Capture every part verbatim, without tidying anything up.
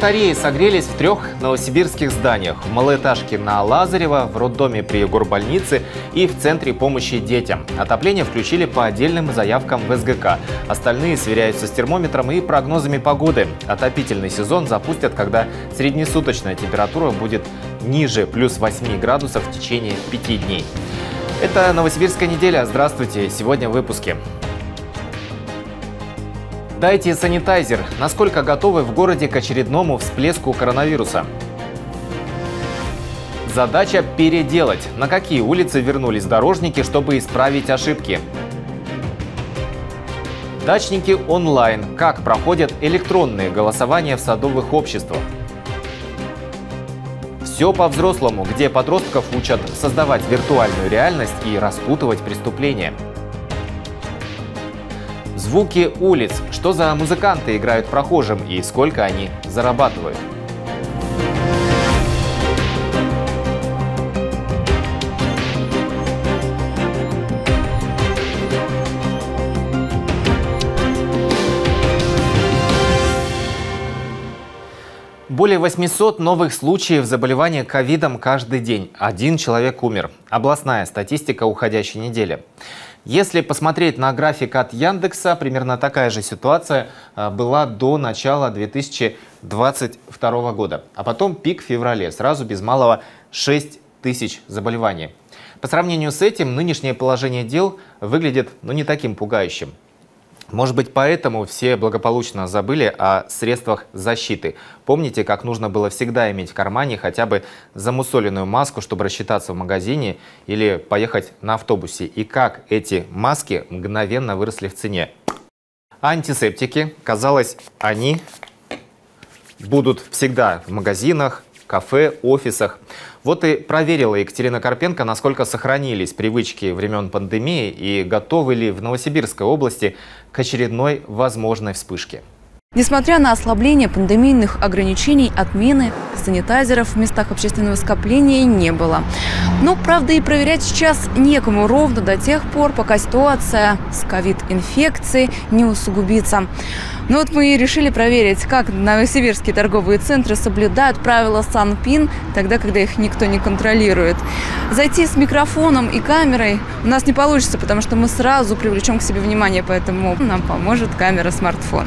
батареи согрелись в трех новосибирских зданиях. В малоэтажке на Лазарева, в роддоме при горбольнице и в Центре помощи детям. Отопление включили по отдельным заявкам в эс гэ ка. Остальные сверяются с термометром и прогнозами погоды. Отопительный сезон запустят, когда среднесуточная температура будет ниже плюс восьми градусов в течение пяти дней. Это «Новосибирская неделя». Здравствуйте. Сегодня в выпуске. Дайте санитайзер. Насколько готовы в городе к очередному всплеску коронавируса? Задача переделать. На какие улицы вернулись дорожники, чтобы исправить ошибки? Дачники онлайн. Как проходят электронные голосования в садовых обществах? Все по-взрослому, где подростков учат создавать виртуальную реальность и распутывать преступления. Звуки улиц. Что за музыканты играют прохожим и сколько они зарабатывают? Более восьмисот новых случаев заболевания ковидом каждый день. Один человек умер. Областная статистика уходящей недели. Если посмотреть на график от Яндекса, примерно такая же ситуация была до начала две тысячи двадцать второго года. А потом пик в феврале, сразу без малого шесть тысяч заболеваний. По сравнению с этим, нынешнее положение дел выглядит ну, не таким пугающим. Может быть, поэтому все благополучно забыли о средствах защиты. Помните, как нужно было всегда иметь в кармане хотя бы замусоленную маску, чтобы рассчитаться в магазине или поехать на автобусе? И как эти маски мгновенно выросли в цене? Антисептики, казалось, они будут всегда в магазинах, кафе, офисах. Вот и проверила Екатерина Карпенко, насколько сохранились привычки времен пандемии и готовы ли в Новосибирской области к очередной возможной вспышке. Несмотря на ослабление пандемийных ограничений, отмены санитайзеров в местах общественного скопления не было. Но, правда, и проверять сейчас некому ровно до тех пор, пока ситуация с ковид-инфекцией не усугубится. Но вот мы и решили проверить, как новосибирские торговые центры соблюдают правила Санпин, тогда, когда их никто не контролирует. Зайти с микрофоном и камерой у нас не получится, потому что мы сразу привлечем к себе внимание, поэтому нам поможет камера смартфона.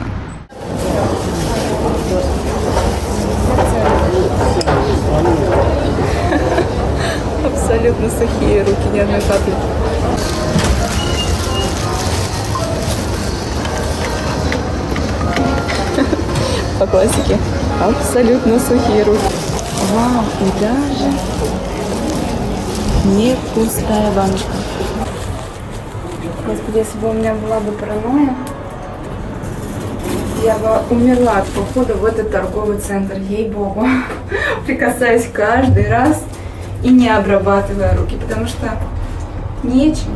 Абсолютно сухие руки, ни одной капли. По классике. Абсолютно сухие руки. Вау, и даже не пустая баночка. Господи, если бы у меня была бы паранойя, я бы умерла от похода в этот торговый центр, ей-богу, прикасаясь каждый раз и не обрабатывая руки, потому что нечем.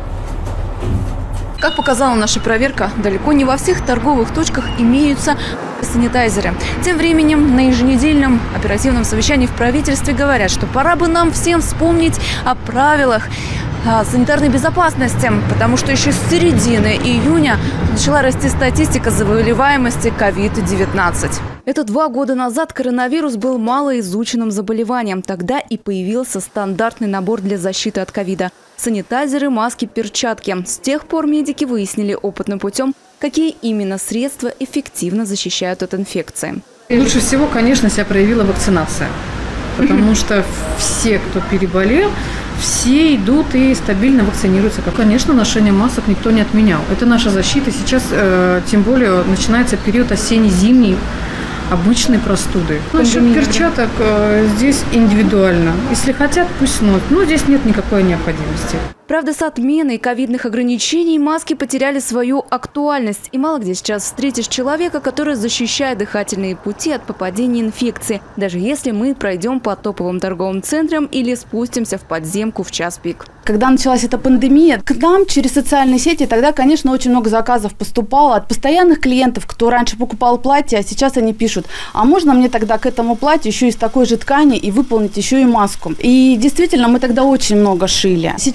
Как показала наша проверка, далеко не во всех торговых точках имеются санитайзеры. Тем временем на еженедельном оперативном совещании в правительстве говорят, что пора бы нам всем вспомнить о правилах санитарной безопасности, потому что еще с середины июня начала расти статистика заболеваемости ковид девятнадцать. Это два года назад коронавирус был малоизученным заболеванием. Тогда и появился стандартный набор для защиты от ковида – санитайзеры, маски, перчатки. С тех пор медики выяснили опытным путем, какие именно средства эффективно защищают от инфекции. Лучше всего, конечно, себя проявила вакцинация, потому что все, кто переболел, все идут и стабильно вакцинируются. Конечно, ношение масок никто не отменял. Это наша защита. Сейчас, э, тем более, начинается период осенне-зимний, обычной простуды. Насчет перчаток э, здесь индивидуально. Если хотят, пусть носят. Но здесь нет никакой необходимости. Правда, с отменой ковидных ограничений маски потеряли свою актуальность. И мало где сейчас встретишь человека, который защищает дыхательные пути от попадения инфекции, даже если мы пройдем по топовым торговым центрам или спустимся в подземку в час пик. Когда началась эта пандемия, к нам через социальные сети тогда, конечно, очень много заказов поступало от постоянных клиентов, кто раньше покупал платье, а сейчас они пишут: а можно мне тогда к этому платью еще из такой же ткани и выполнить еще и маску? И действительно, мы тогда очень много шили. Сейчас так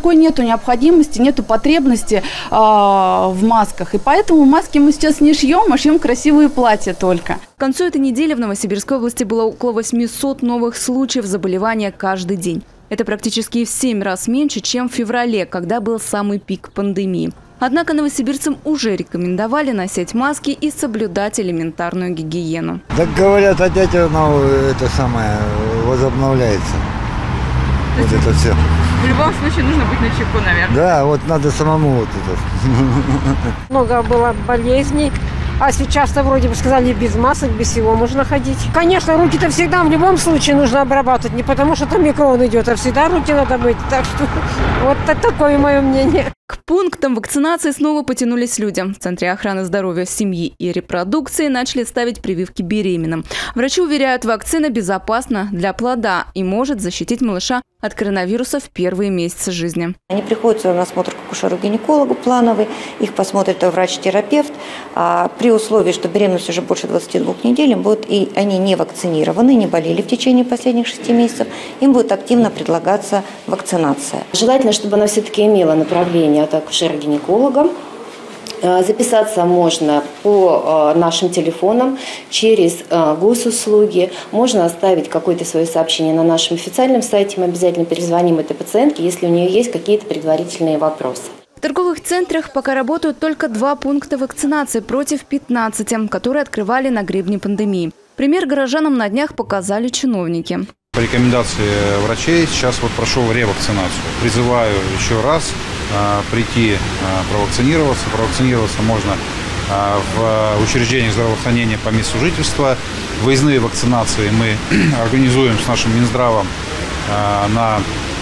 никакой нету необходимости, нету потребности э, в масках. И поэтому маски мы сейчас не шьем, а шьем красивые платья только. К концу этой недели в Новосибирской области было около восьмисот новых случаев заболевания каждый день. Это практически в семь раз меньше, чем в феврале, когда был самый пик пандемии. Однако новосибирцам уже рекомендовали носить маски и соблюдать элементарную гигиену. Так говорят, опять оно это самое возобновляется. Вот это все. В любом случае нужно быть начеку, наверное. Да, вот надо самому вот это. Много было болезней. А сейчас-то вроде бы сказали, без масок, без всего можно ходить. Конечно, руки-то всегда в любом случае нужно обрабатывать. Не потому что там микрон идет, а всегда руки надо мыть. Так что вот такое мое мнение. К пунктам вакцинации снова потянулись люди. В Центре охраны здоровья семьи и репродукции начали ставить прививки беременным. Врачи уверяют, вакцина безопасна для плода и может защитить малыша от коронавируса в первые месяцы жизни. Они приходят на осмотр к акушеру-гинекологу плановый, их посмотрит врач-терапевт. А при условии, что беременность уже больше двадцати двух недель, им будут, и они не вакцинированы, не болели в течение последних шести месяцев, им будет активно предлагаться вакцинация. Желательно, чтобы она все-таки имела направление от акушера-гинеколога. Записаться можно по нашим телефонам, через госуслуги. Можно оставить какое-то свое сообщение на нашем официальном сайте. Мы обязательно перезвоним этой пациентке, если у нее есть какие-то предварительные вопросы. В торговых центрах пока работают только два пункта вакцинации против пятнадцати, которые открывали на гребне пандемии. Пример горожанам на днях показали чиновники. По рекомендации врачей сейчас вот прошел ревакцинацию. Призываю еще раз э, прийти э, провакцинироваться. Провакцинироваться можно э, в учреждениях здравоохранения по месту жительства. Выездные вакцинации мы организуем с нашим Минздравом э, на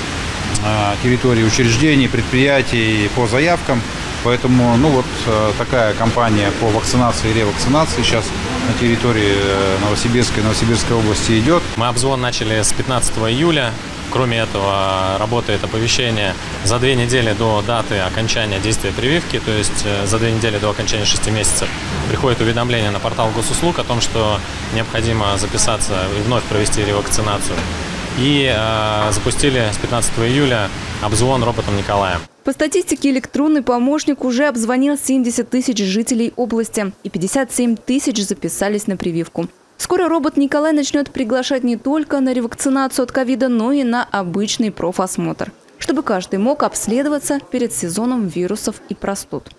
э, территории учреждений, предприятий по заявкам. Поэтому ну вот э, такая кампания по вакцинации и ревакцинации сейчас на территории Новосибирской, Новосибирской области идет. Мы обзвон начали с пятнадцатого июля. Кроме этого, работает оповещение за две недели до даты окончания действия прививки, то есть за две недели до окончания шести месяцев, приходит уведомление на портал госуслуг о том, что необходимо записаться и вновь провести ревакцинацию. И э, запустили с пятнадцатого июля обзвон роботом Николаем. По статистике, электронный помощник уже обзвонил семьдесят тысяч жителей области, и пятьдесят семь тысяч записались на прививку. Скоро робот Николай начнет приглашать не только на ревакцинацию от ковида, но и на обычный профосмотр, чтобы каждый мог обследоваться перед сезоном вирусов и простуд.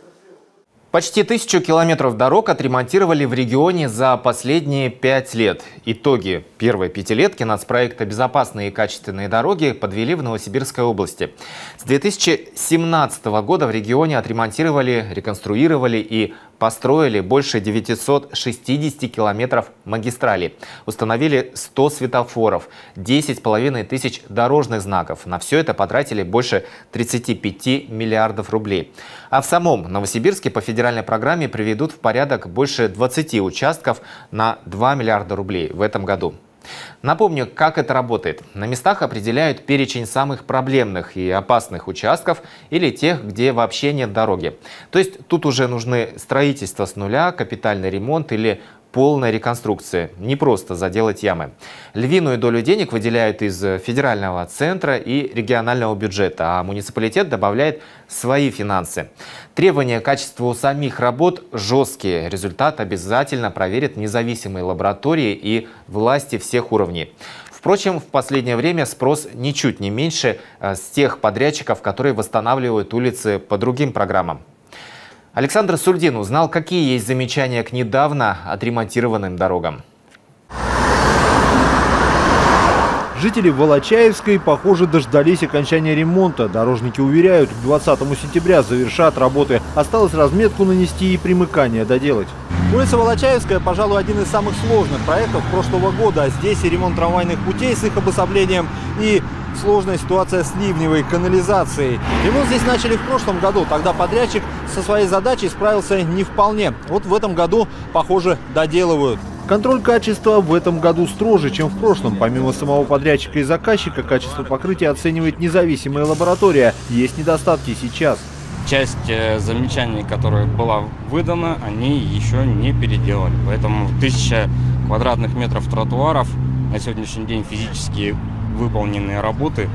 Почти тысячу километров дорог отремонтировали в регионе за последние пять лет. Итоги первой пятилетки нацпроекта «Безопасные и качественные дороги» подвели в Новосибирской области. С две тысячи семнадцатого года в регионе отремонтировали, реконструировали и построили больше девятисот шестидесяти километров магистралей. Установили сто светофоров, десять с половиной тысяч дорожных знаков. На все это потратили больше тридцати пяти миллиардов рублей. А в самом Новосибирске по федеральной программе приведут в порядок больше двадцати участков на два миллиарда рублей в этом году. Напомню, как это работает. На местах определяют перечень самых проблемных и опасных участков или тех, где вообще нет дороги. То есть тут уже нужны строительство с нуля, капитальный ремонт или полная реконструкция. Не просто заделать ямы. Львиную долю денег выделяют из федерального центра и регионального бюджета, а муниципалитет добавляет свои финансы. Требования к качеству самих работ жесткие. Результат обязательно проверят независимые лаборатории и власти всех уровней. Впрочем, в последнее время спрос ничуть не меньше с тех подрядчиков, которые восстанавливают улицы по другим программам. Александр Сульдин узнал, какие есть замечания к недавно отремонтированным дорогам. Жители Волочаевской, похоже, дождались окончания ремонта. Дорожники уверяют, к двадцатому сентября завершат работы. Осталось разметку нанести и примыкание доделать. Улица Волочаевская, пожалуй, один из самых сложных проектов прошлого года. Здесь и ремонт трамвайных путей с их обособлением, и сложная ситуация с ливневой канализацией. Ремонт здесь начали в прошлом году. Тогда подрядчик со своей задачей справился не вполне. Вот в этом году, похоже, доделывают. Контроль качества в этом году строже, чем в прошлом. Помимо самого подрядчика и заказчика, качество покрытия оценивает независимая лаборатория. Есть недостатки сейчас. Часть замечаний, которая была выдана, они еще не переделали. Поэтому тысяча квадратных метров тротуаров на сегодняшний день физически выполненные работы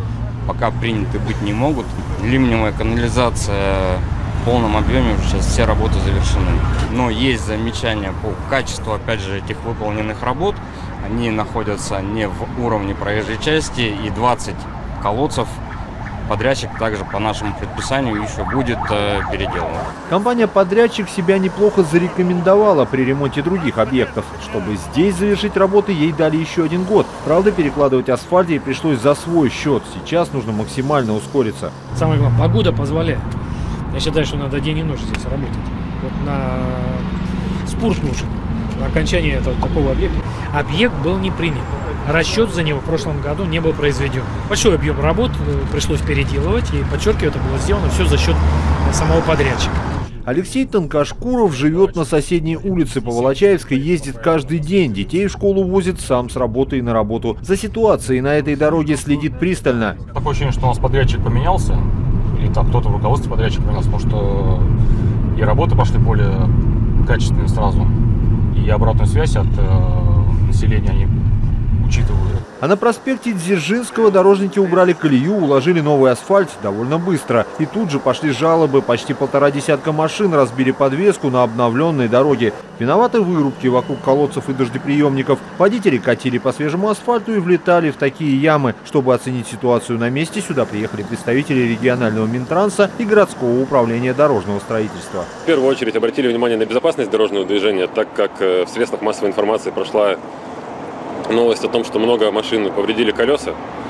пока приняты быть не могут. Ливневая канализация в полном объеме, уже сейчас все работы завершены. Но есть замечания по качеству, опять же, этих выполненных работ. Они находятся не в уровне проезжей части, и двадцать колодцев подрядчик также по нашему предписанию еще будет э, переделан. Компания-подрядчик себя неплохо зарекомендовала при ремонте других объектов. Чтобы здесь завершить работы, ей дали еще один год. Правда, перекладывать асфальт ей пришлось за свой счет. Сейчас нужно максимально ускориться. Самое главное, погода позволяет. Я считаю, что надо день и ночь здесь работать. Вот на спорт нужен, на окончание этого, такого объекта. Объект был не принят. Расчет за него в прошлом году не был произведен. Большой объем работ пришлось переделывать, и, подчеркиваю, это было сделано все за счет самого подрядчика. Алексей Тонкошкуров живет на соседней улице по Волочаевской, ездит каждый день. Детей в школу возит сам с работы и на работу. За ситуацией на этой дороге следит пристально. Такое ощущение, что у нас подрядчик поменялся, или там кто-то в руководстве подрядчика поменялся, потому что и работы пошли более качественные сразу, и обратную связь от э, населения они учитывают. А на проспекте Дзержинского дорожники убрали колею, уложили новый асфальт довольно быстро. И тут же пошли жалобы. Почти полтора десятка машин разбили подвеску на обновленной дороге. Виноваты вырубки вокруг колодцев и дождеприемников. Водители катили по свежему асфальту и влетали в такие ямы. Чтобы оценить ситуацию на месте, сюда приехали представители регионального Минтранса и городского управления дорожного строительства. В первую очередь обратили внимание на безопасность дорожного движения, так как в средствах массовой информации прошла новость о том, что много машин повредили колеса.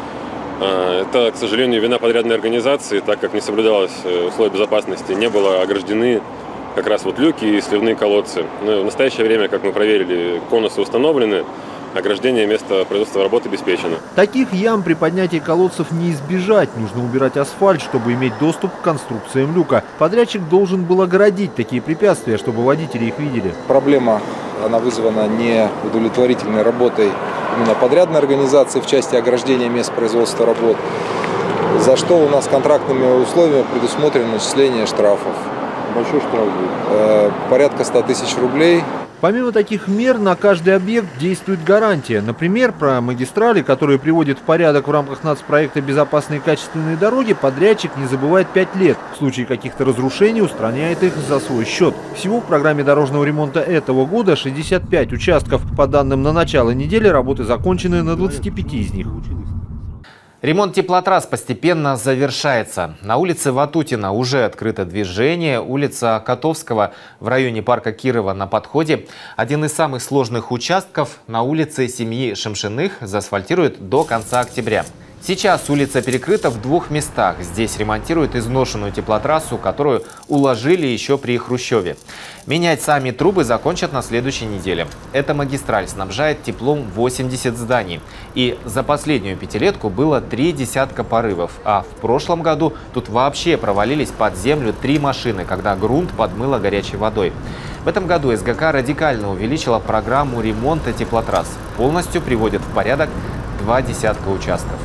Это, к сожалению, вина подрядной организации, так как не соблюдалось условия безопасности, не было ограждены как раз вот люки и сливные колодцы. Но в настоящее время, как мы проверили, конусы установлены, ограждение места производства работы обеспечено. Таких ям при поднятии колодцев не избежать. Нужно убирать асфальт, чтобы иметь доступ к конструкциям люка. Подрядчик должен был оградить такие препятствия, чтобы водители их видели. Проблема, она вызвана неудовлетворительной работой именно подрядной организации в части ограждения мест производства работ, за что у нас контрактными условиями предусмотрено начисление штрафов. Большой штраф будет. Порядка ста тысяч рублей. Помимо таких мер, на каждый объект действует гарантия. Например, про магистрали, которые приводят в порядок в рамках нацпроекта «Безопасные и качественные дороги», подрядчик не забывает пять лет. В случае каких-то разрушений устраняет их за свой счет. Всего в программе дорожного ремонта этого года шестьдесят пять участков. По данным на начало недели, работы закончены на двадцати пяти из них. Ремонт теплотрасс постепенно завершается. На улице Ватутина уже открыто движение. Улица Котовского в районе парка Кирова на подходе. Один из самых сложных участков на улице семьи Шемшиных заасфальтируют до конца октября. Сейчас улица перекрыта в двух местах. Здесь ремонтируют изношенную теплотрассу, которую уложили еще при Хрущеве. Менять сами трубы закончат на следующей неделе. Эта магистраль снабжает теплом восемьдесят зданий. И за последнюю пятилетку было три десятка порывов. А в прошлом году тут вообще провалились под землю три машины, когда грунт подмыло горячей водой. В этом году эс гэ ка радикально увеличила программу ремонта теплотрасс. Полностью приводит в порядок два десятка участков.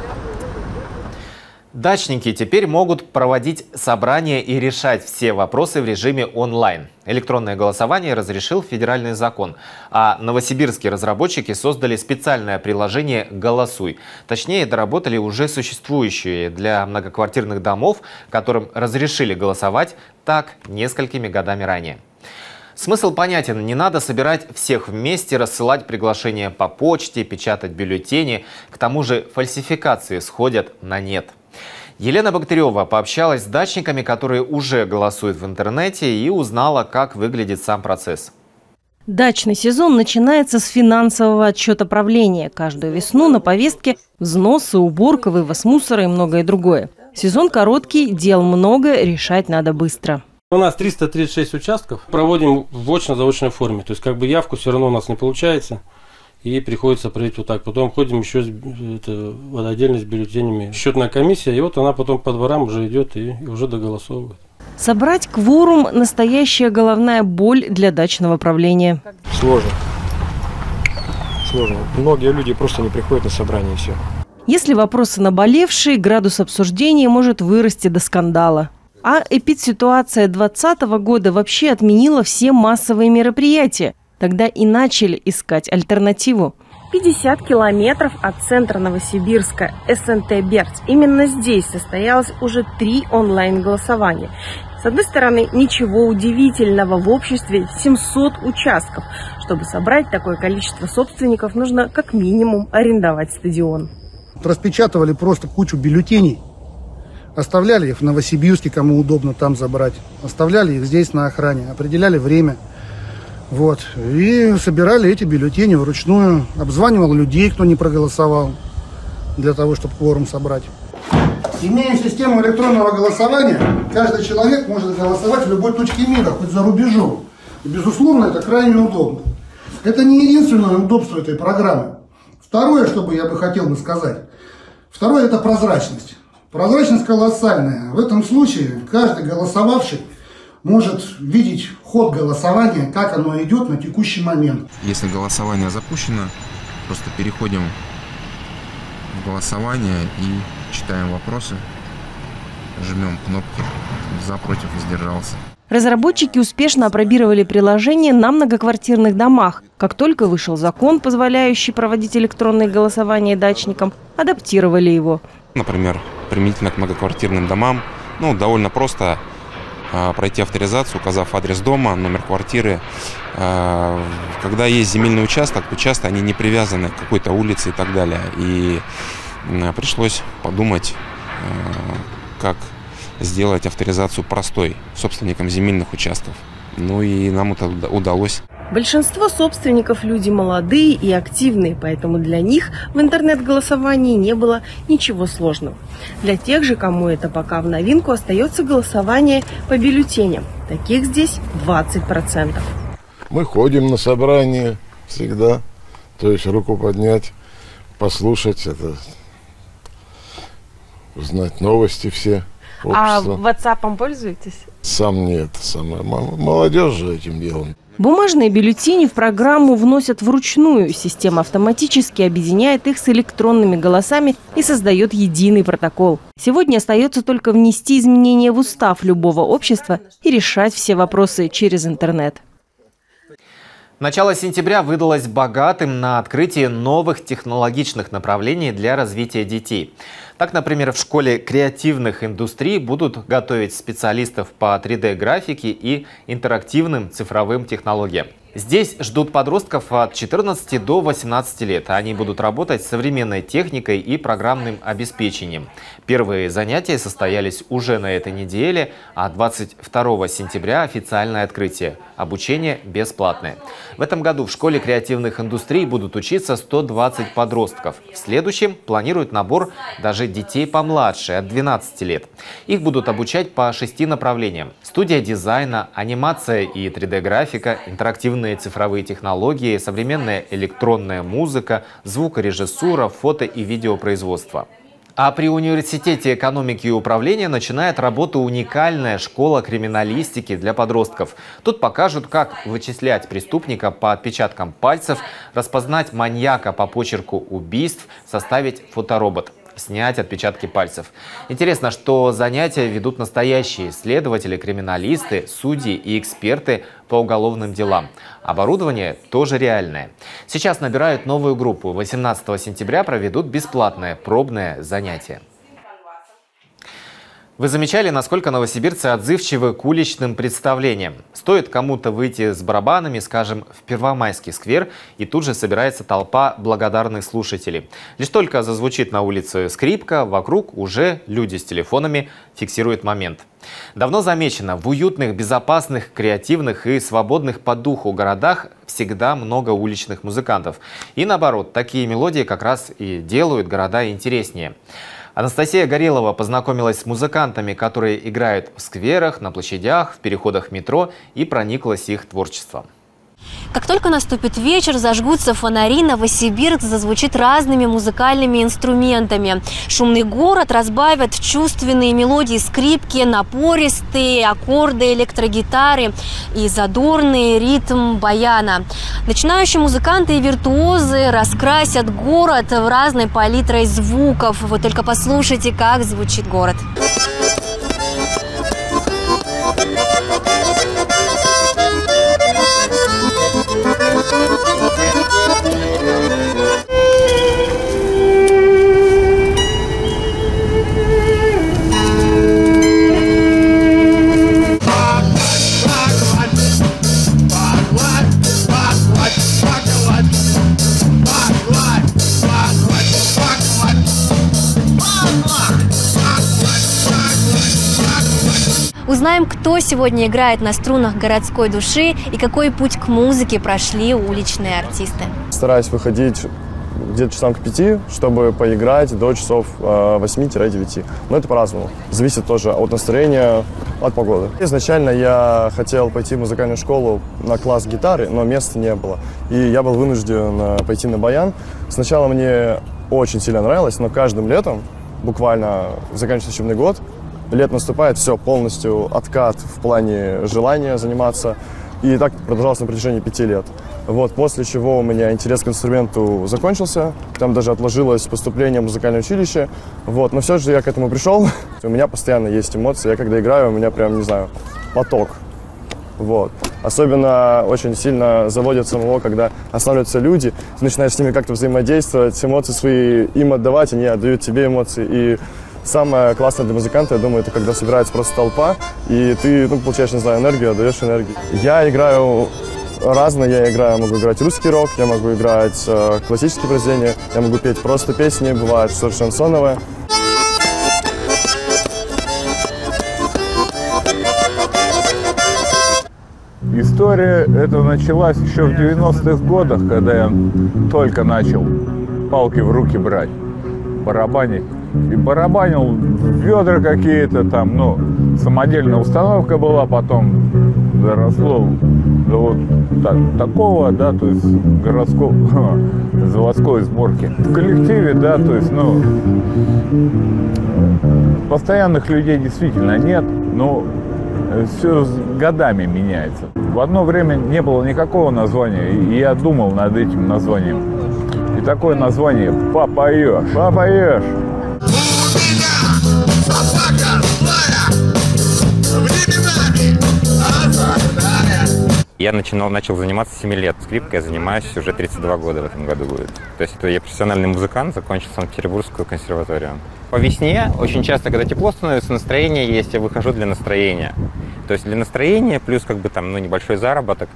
Дачники теперь могут проводить собрания и решать все вопросы в режиме онлайн. Электронное голосование разрешил федеральный закон, а новосибирские разработчики создали специальное приложение «Голосуй». Точнее, доработали уже существующие для многоквартирных домов, которым разрешили голосовать так несколькими годами ранее. Смысл понятен. Не надо собирать всех вместе, рассылать приглашения по почте, печатать бюллетени. К тому же фальсификации сходят на нет. Елена Богатырева пообщалась с дачниками, которые уже голосуют в интернете, и узнала, как выглядит сам процесс. Дачный сезон начинается с финансового отчета правления. Каждую весну на повестке взносы, уборка, вывоз мусора и многое другое. Сезон короткий, дел много, решать надо быстро. У нас триста тридцать шесть участков. Проводим в очно-заочной форме. То есть как бы явку все равно у нас не получается. И приходится проверить вот так. Потом ходим еще это, отдельно с бюллетенями. Счетная комиссия, и вот она потом по дворам уже идет и, и уже доголосовывает. Собрать кворум – настоящая головная боль для дачного правления. Сложно. Сложно. Многие люди просто не приходят на собрание и все. Если вопросы наболевшие, градус обсуждения может вырасти до скандала. А эпидситуация двадцатого года вообще отменила все массовые мероприятия. Тогда и начали искать альтернативу. пятьдесят километров от центра Новосибирска, эс эн тэ Бердск. Именно здесь состоялось уже три онлайн-голосования. С одной стороны, ничего удивительного, в обществе семьсот участков. Чтобы собрать такое количество собственников, нужно как минимум арендовать стадион. Распечатывали просто кучу бюллетеней, оставляли их в Новосибирске, кому удобно там забрать, оставляли их здесь на охране, определяли время. Вот. И собирали эти бюллетени вручную, обзванивал людей, кто не проголосовал, для того, чтобы кворум собрать. Имея систему электронного голосования, каждый человек может голосовать в любой точке мира, хоть за рубежом. И, безусловно, это крайне удобно. Это не единственное удобство этой программы. Второе, что бы я бы хотел бы сказать, второе – это прозрачность. Прозрачность колоссальная. В этом случае каждый голосовавший может видеть ход голосования, как оно идет на текущий момент. Если голосование запущено, просто переходим в голосование и читаем вопросы, жмем кнопки «За», «Против», «Воздержался». Разработчики успешно опробировали приложение на многоквартирных домах. Как только вышел закон, позволяющий проводить электронные голосования дачникам, адаптировали его. Например, применительно к многоквартирным домам, ну, довольно просто э, пройти авторизацию, указав адрес дома, номер квартиры. Э, когда есть земельный участок, то часто они не привязаны к какой-то улице и так далее. И э, пришлось подумать, э, как сделать авторизацию простой собственникам земельных участков. Ну и нам это удалось. Большинство собственников – люди молодые и активные, поэтому для них в интернет-голосовании не было ничего сложного. Для тех же, кому это пока в новинку, остается голосование по бюллетеням. Таких здесь двадцать процентов. Мы ходим на собрания всегда, то есть руку поднять, послушать, это, узнать новости все. А WhatsApp пользуетесь? Сам нет, самое молодежь же этим делом. Бумажные бюллетени в программу вносят вручную. Система автоматически объединяет их с электронными голосами и создает единый протокол. Сегодня остается только внести изменения в устав любого общества и решать все вопросы через интернет. Начало сентября выдалось богатым на открытие новых технологичных направлений для развития детей. Так, например, в школе креативных индустрий будут готовить специалистов по три дэ графике и интерактивным цифровым технологиям. Здесь ждут подростков от четырнадцати до восемнадцати лет. Они будут работать с современной техникой и программным обеспечением. Первые занятия состоялись уже на этой неделе, а двадцать второго сентября официальное открытие. Обучение бесплатное. В этом году в школе креативных индустрий будут учиться сто двадцать подростков. В следующем планируют набор даже детей помладше, от двенадцати лет. Их будут обучать по шести направлениям. Студия дизайна, анимация и три дэ графика, интерактивные цифровые технологии, современная электронная музыка, звукорежиссура, фото и видеопроизводство. А при университете экономики и управления начинает работу уникальная школа криминалистики для подростков. Тут покажут, как вычислять преступника по отпечаткам пальцев, распознать маньяка по почерку убийств, составить фоторобот, снять отпечатки пальцев. Интересно, что занятия ведут настоящие следователи, криминалисты, судьи и эксперты по уголовным делам. Оборудование тоже реальное. Сейчас набирают новую группу. восемнадцатого сентября проведут бесплатное пробное занятие. Вы замечали, насколько новосибирцы отзывчивы к уличным представлениям? Стоит кому-то выйти с барабанами, скажем, в Первомайский сквер, и тут же собирается толпа благодарных слушателей. Лишь только зазвучит на улице скрипка, вокруг уже люди с телефонами фиксируют момент. Давно замечено, в уютных, безопасных, креативных и свободных по духу городах всегда много уличных музыкантов. И наоборот, такие мелодии как раз и делают города интереснее. Анастасия Горелова познакомилась с музыкантами, которые играют в скверах, на площадях, в переходах метро, и прониклась их творчеством. Как только наступит вечер, зажгутся фонари, Новосибирск зазвучит разными музыкальными инструментами. Шумный город разбавят чувственные мелодии скрипки, напористые аккорды электрогитары и задорный ритм баяна. Начинающие музыканты и виртуозы раскрасят город в разной палитрой звуков. Вы только послушайте, как звучит город. Узнаем, кто сегодня играет на струнах городской души и какой путь к музыке прошли уличные артисты. Стараюсь выходить где-то часам к пяти, чтобы поиграть до часов восьми-девяти. Но это по-разному. Зависит тоже от настроения, от погоды. Изначально я хотел пойти в музыкальную школу на класс гитары, но места не было. И я был вынужден пойти на баян. Сначала мне очень сильно нравилось, но каждым летом, буквально заканчивается учебный год, лет наступает, все, полностью откат в плане желания заниматься. И так продолжалось на протяжении пяти лет. Вот, после чего у меня интерес к инструменту закончился. Там даже отложилось поступление в музыкальное училище. Вот, но все же я к этому пришел. У меня постоянно есть эмоции. Я когда играю, у меня прям, не знаю, поток. Вот. Особенно очень сильно заводит самого, когда останавливаются люди, ты начинаешь с ними как-то взаимодействовать, эмоции свои им отдавать, они отдают тебе эмоции. И самое классное для музыканта, я думаю, это когда собирается просто толпа, и ты, ну, получаешь, не знаю, энергию, отдаешь энергию. Я играю разное, я играю, могу играть русский рок, я могу играть э, классические произведения, я могу петь просто песни, бывает что-то шансоновое. История эта началась еще в девяностых годах, когда я только начал палки в руки брать, барабанить. И барабанил ведра какие-то там, ну, самодельная установка была, потом доросло до вот так, такого, да, то есть городского, заводской сборки. В коллективе, да, то есть, ну, постоянных людей действительно нет, но все с годами меняется. В одно время не было никакого названия, и я думал над этим названием. И такое название «Попоешь». Попоешь. Я начинал, начал заниматься с семи лет. Скрипкой я занимаюсь уже тридцать два года в этом году будет. То есть это я профессиональный музыкант, закончил Санкт-Петербургскую консерваторию. По весне очень часто, когда тепло становится, настроение есть, я выхожу для настроения. То есть для настроения плюс как бы там, ну, небольшой заработок.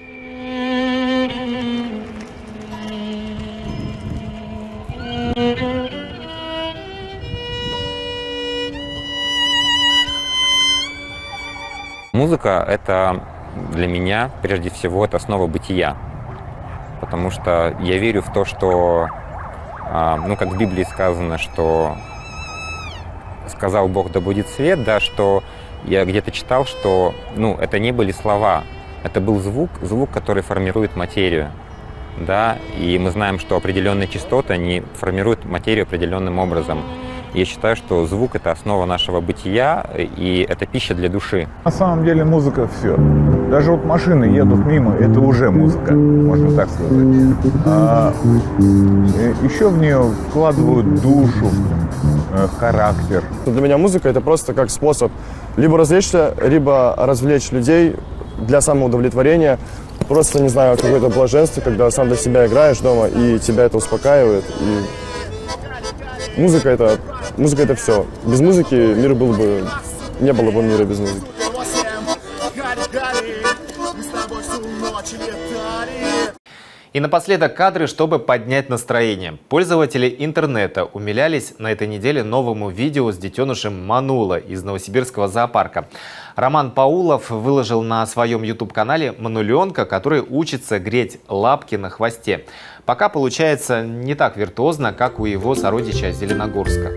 Музыка — это для меня, прежде всего, это основа бытия. Потому что я верю в то, что, ну, как в Библии сказано, что сказал Бог, да будет свет, да, что я где-то читал, что, ну, это не были слова, это был звук, звук, который формирует материю, да, и мы знаем, что определенные частоты, они формируют материю определенным образом. Я считаю, что звук — это основа нашего бытия, и это пища для души. На самом деле музыка — все. Даже вот машины едут мимо, это уже музыка, можно так сказать. А, еще в нее вкладывают душу, характер. Для меня музыка — это просто как способ либо развлечься, либо развлечь людей для самоудовлетворения. Просто, не знаю, какое-то блаженство, когда сам для себя играешь дома, и тебя это успокаивает. И музыка — это, музыка — это все. Без музыки мир был бы, не было бы мира без музыки. И напоследок кадры, чтобы поднять настроение. Пользователи интернета умилялись на этой неделе новому видео с детенышем Манула из Новосибирского зоопарка. Роман Паулов выложил на своем ютуб-канале мануленка, который учится греть лапки на хвосте. Пока получается не так виртуозно, как у его сородича Зеленогорска.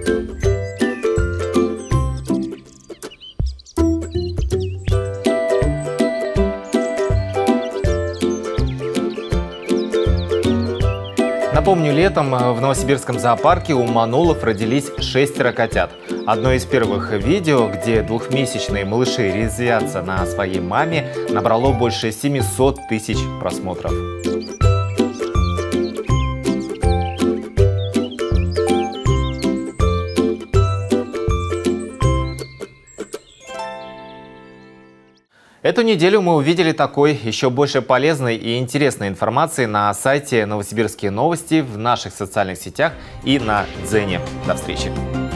Напомню, летом в Новосибирском зоопарке у манулов родились шестеро котят. Одно из первых видео, где двухмесячные малыши резвятся на своей маме, набрало больше семисот тысяч просмотров. Эту неделю мы увидели такой еще больше полезной и интересной информации на сайте Новосибирские новости, в наших социальных сетях и на Дзене. До встречи!